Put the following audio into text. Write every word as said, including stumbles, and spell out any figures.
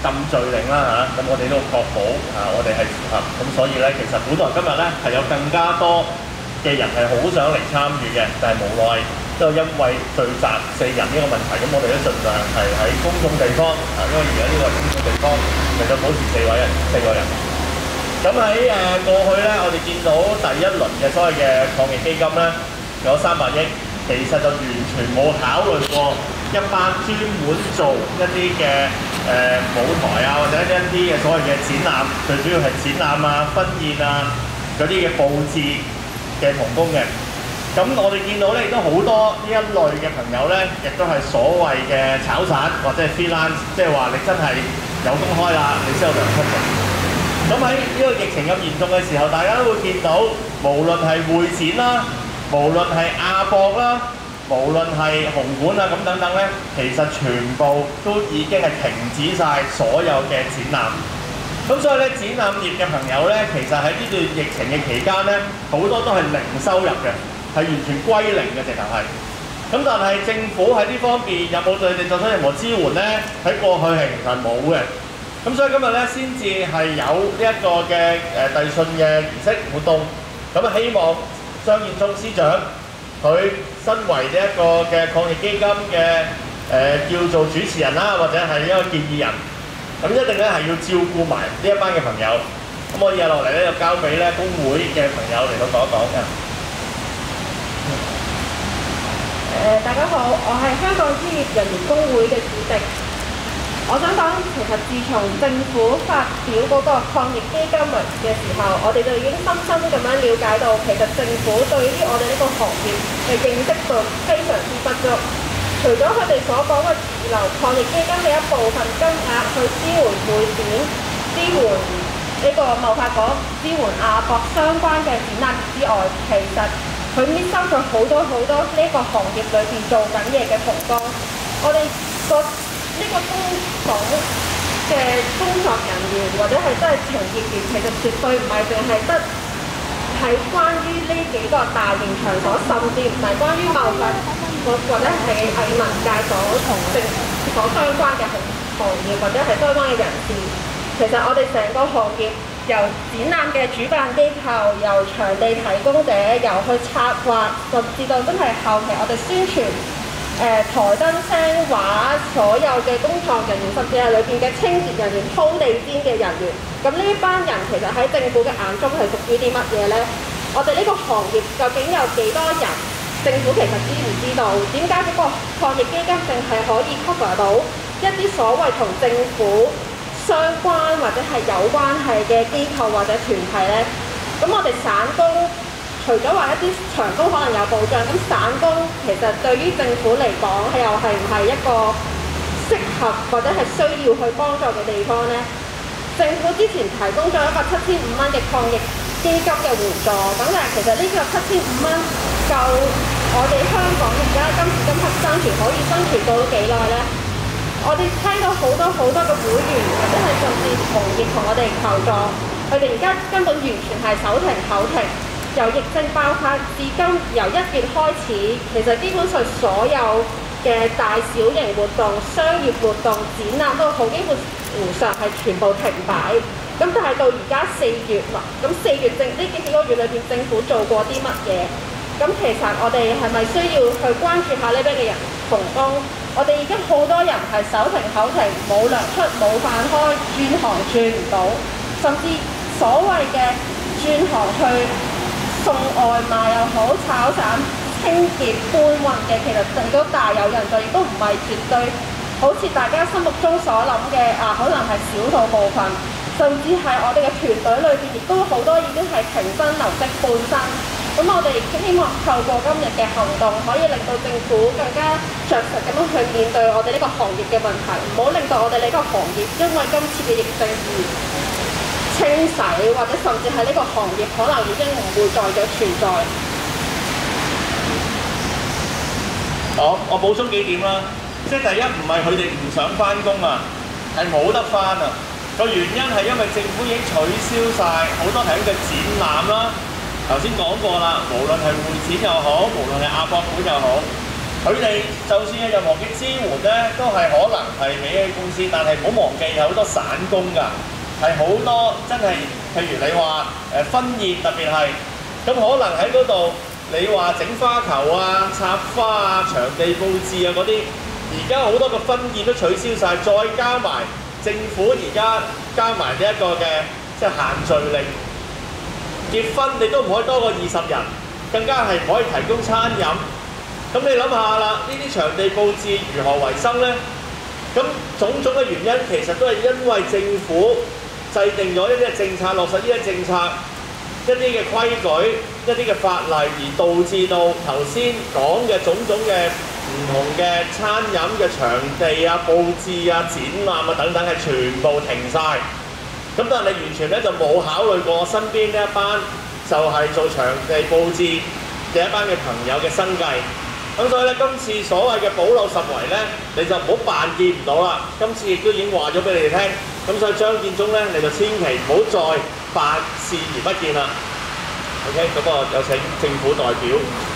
禁聚令啦嚇，咁我哋都確保啊，我哋係符合，咁所以咧，其實本來今日咧係有更加多嘅人係好想嚟參與嘅，但係無奈都因為聚集四人呢個問題，咁我哋都盡量係喺公眾地方啊，因為而家呢個係公眾地方，能夠保持四位人四個人。咁喺誒過去咧，我哋見到第一輪嘅所謂嘅抗疫基金咧，有三百億，其實就完全冇考慮過一班專門做一啲嘅誒舞台啊，或者一啲嘅所謂嘅展覽，最主要係展覽啊、婚宴啊嗰啲嘅佈置嘅童工嘅。咁我哋見到咧，亦都好多呢一類嘅朋友咧，亦都係所謂嘅炒散或者係 freelance， 即係話你真係有工開啦，你先有糧出嘅。咁喺呢個疫情咁嚴重嘅時候，大家都會見到，無論係會展啦，無論係亞博啦，無論係紅館啊咁等等咧，其實全部都已經係停止晒所有嘅展覽。咁所以咧，展覽業嘅朋友咧，其實喺呢段疫情嘅期間咧，好多都係零收入嘅，係完全歸零嘅，直頭係。咁但係政府喺呢方面有冇對佢哋作出任何支援咧？喺過去係其實冇嘅。咁所以今日咧，先至係有呢一個嘅誒遞信嘅儀式活動。咁啊，希望張建宗司長佢身為呢一個嘅抗疫基金嘅誒、呃、叫做主持人啦，或者係一個建議人，咁一定咧係要照顧埋呢一班嘅朋友。咁我以下落嚟咧就交俾咧工會嘅朋友嚟到講一講嘅。 誒，大家好，我係香港專業人員工會嘅主席。我想講，其實自從政府發表嗰個抗疫基金文嘅時候，我哋就已經深深咁樣了解到，其實政府對於我哋呢個行業嘅認識度非常之不足。除咗佢哋所講嘅預留抗疫基金嘅一部分金額去支援會展、支援呢個貿發局、支援亞博相關嘅展覽之外，其實佢搣收咗好多好多呢個行業裏邊做緊嘢嘅同工。我哋個呢個工廠嘅工作人員或者係真係從業員，其實絕對唔係淨係得係關於呢幾個大型場所，甚至唔係關於貿發或者係藝文界所同政所相關嘅行行業或者係相關嘅人士。其實我哋成個行業由展覽嘅主辦機構，由場地提供者，由去策劃，甚至到真係後期我哋宣傳。誒、呃、台燈聲畫所有嘅工作人員，甚至係裏邊嘅清潔人員、鋪地氈嘅人員，咁呢一班人其實喺政府嘅眼中係屬於啲乜嘢呢？我哋呢個行業究竟有幾多人？政府其實知唔知道？點解嗰個抗疫基金淨係可以 cover 到一啲所謂同政府相關或者係有關係嘅機構或者團體呢？咁我哋散工，除咗話一啲長工可能有保障，咁散工其實對於政府嚟講，又係唔係一個適合或者係需要去幫助嘅地方呢？政府之前提供咗一個七千五蚊嘅抗疫基金嘅援助，咁但係其實呢個七千五蚊夠我哋香港而家今時今刻生存可以生存到幾耐呢？我哋聽到好多好多嘅會員或者係甚至同業同我哋求助，佢哋而家根本完全係手停口停。由疫症爆發至今，由一月開始，其實基本上所有嘅大小型活動、商業活動、展覽都好，基本上係全部停擺。咁但係到而家四月啦，咁四月政呢幾個月裏邊，政府做過啲乜嘢？咁其實我哋係咪需要去關注下呢邊嘅人同工？我哋已經好多人係手停口停，冇糧出、冇飯開，轉行轉唔到，甚至所謂嘅轉行去送外賣又好，炒散、清潔、搬運嘅，其實亦都大有人在，亦都唔係絕對好似大家心目中所諗嘅啊，可能係少數部分，甚至係我哋嘅團隊裏邊，亦都好多已經係停薪留職半薪。咁我哋希望透過今日嘅行動，可以令到政府更加着實咁樣去面對我哋呢個行業嘅問題，唔好令到我哋呢個行業因為今次嘅疫症而清洗，或者甚至係呢個行業可能已經唔會再有存在。 好，我補充幾點啦。即係第一，唔係佢哋唔想翻工啊，係冇得翻啊。個原因係因為政府已經取消晒好多係一個展覽啦。頭先講過啦，無論係會展又好，無論係亞博館又好， 佢哋就算有任何嘅支援咧，都係可能係俾啲公司，但係唔好忘記有好多散工㗎，係好多真係，譬如你話誒婚宴特別係，咁可能喺嗰度你話整花球啊、插花啊、場地佈置啊嗰啲，而家好多個婚宴都取消晒，再加埋政府而家加埋呢一個嘅即係限聚令，結婚你都唔可以多過二十人，更加係唔可以提供餐飲。咁你諗下啦，呢啲場地佈置如何維生呢？咁種種嘅原因其實都係因為政府制定咗一啲嘅政策，落實呢啲政策、一啲嘅規矩、一啲嘅法例，而導致到頭先講嘅種種嘅唔同嘅餐飲嘅場地啊、佈置啊、展覽啊等等係全部停晒。咁但係你完全咧就冇考慮過身邊呢一班就係做場地佈置嘅一班嘅朋友嘅生計。咁所以咧，今次所謂嘅保留十圍咧，你就唔好扮見唔到啦。今次亦都已經話咗俾你哋聽。咁所以張建宗咧，你就千祈唔好再扮視而不見啦。OK，咁我有請政府代表。